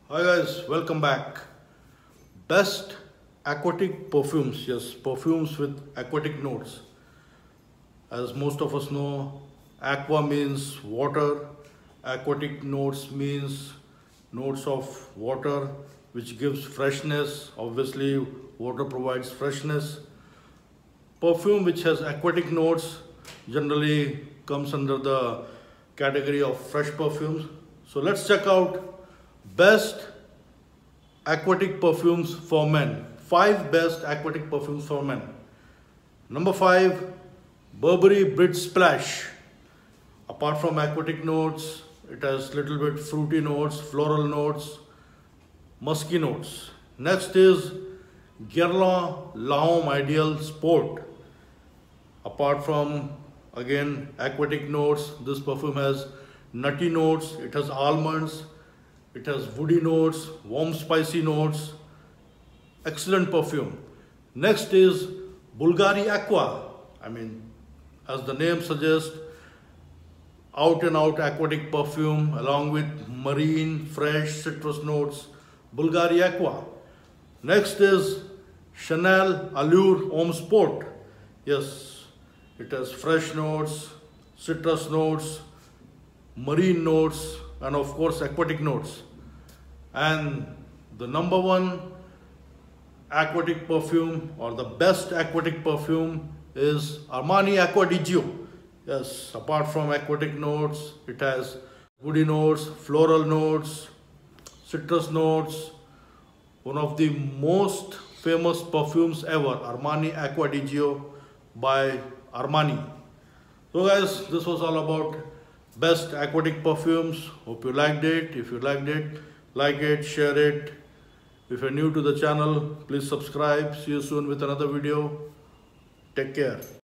Hi guys, welcome back. Best aquatic perfumes. Yes, perfumes with aquatic notes. As most of us know, aqua means water. Aquatic notes means notes of water which gives freshness. Obviously, water provides freshness. Perfume which has aquatic notes generally comes under the category of fresh perfumes. So let's check out best aquatic perfumes for men. 5 best aquatic perfumes for men. Number 5, Burberry Brit Splash. Apart from aquatic notes, it has little bit fruity notes, floral notes, musky notes. Next is Guerlain L'Homme Ideal Sport. Apart from again aquatic notes, this perfume has nutty notes, it has almonds, it has woody notes, warm spicy notes. Excellent perfume. Next is Bulgari Aqua. As the name suggests, out and out aquatic perfume along with marine, fresh, citrus notes. Bulgari Aqua. Next is Chanel Allure Homme Sport. Yes, it has fresh notes, citrus notes, marine notes, and of course aquatic notes. And the number 1 aquatic perfume or the best aquatic perfume is Armani Acqua di Gio. Yes, apart from aquatic notes, it has woody notes, floral notes, citrus notes. One of the most famous perfumes ever, Armani Acqua di Gio by Armani. So guys, this was all about best aquatic perfumes. Hope you liked it. If you liked it, like it, share it. If you're new to the channel, please subscribe. See you soon with another video. Take care.